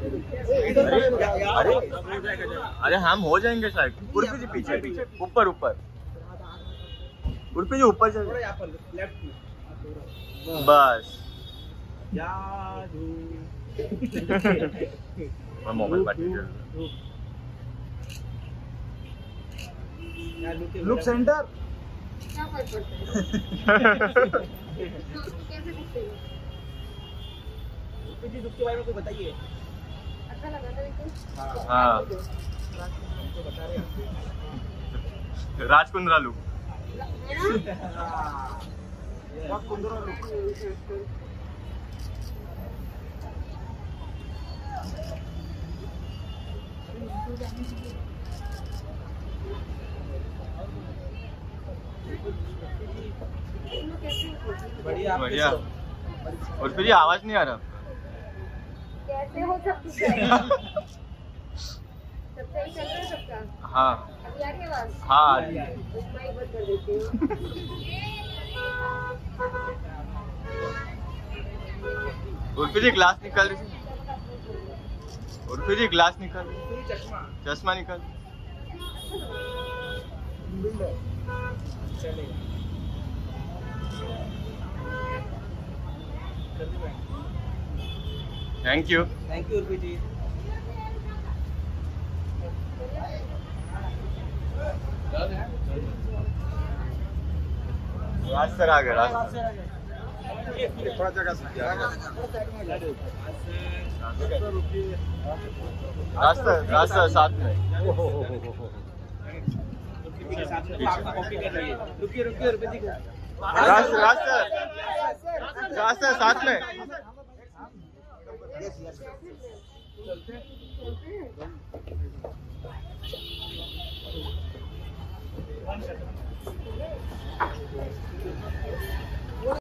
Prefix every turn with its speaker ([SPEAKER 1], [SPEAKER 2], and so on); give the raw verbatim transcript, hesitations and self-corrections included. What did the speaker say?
[SPEAKER 1] अरे अरे हम हो जाएंगे शायद। उर्फी जी पीछे पीछे ऊपर ऊपर उर्फी जी ऊपर चल बस। मोबाइल बात
[SPEAKER 2] लुक सेंटर
[SPEAKER 3] क्या फर्क पड़ता है? कैसे दिखते हो?
[SPEAKER 2] जी लुक के बारे में कोई बताइए।
[SPEAKER 3] अच्छा लगा था देखो।
[SPEAKER 1] हाँ
[SPEAKER 2] बता रहे हैं
[SPEAKER 1] राजकुंद्रा लुक।
[SPEAKER 2] राजकुंद्रा लुक। बढ़िया
[SPEAKER 1] बढ़िया। और फिर ये आवाज नहीं आ रहा।
[SPEAKER 3] कैसे हो सब कुछ? सब सही चल रहा है सबका?
[SPEAKER 1] हाँ
[SPEAKER 3] अभी आ रही है आवाज?
[SPEAKER 1] हाँ आ रही है।
[SPEAKER 3] माइक बंद कर देती हूँ।
[SPEAKER 1] उर्फी जी ग्लास निकाल रही थी। उर्फी जी ग्लास निकाल रही।
[SPEAKER 2] चश्मा
[SPEAKER 1] चश्मा निकाल। Thank you
[SPEAKER 2] thank you Urfi ji.
[SPEAKER 1] Raj sir आ गए। राज सर
[SPEAKER 2] थोड़ा जगह से
[SPEAKER 1] राज सर राज सर साथ में।
[SPEAKER 2] कॉपी कर रही है। रुकिए रुकिए उर्फी जी को।
[SPEAKER 1] राज राज सर राज सर साथ में।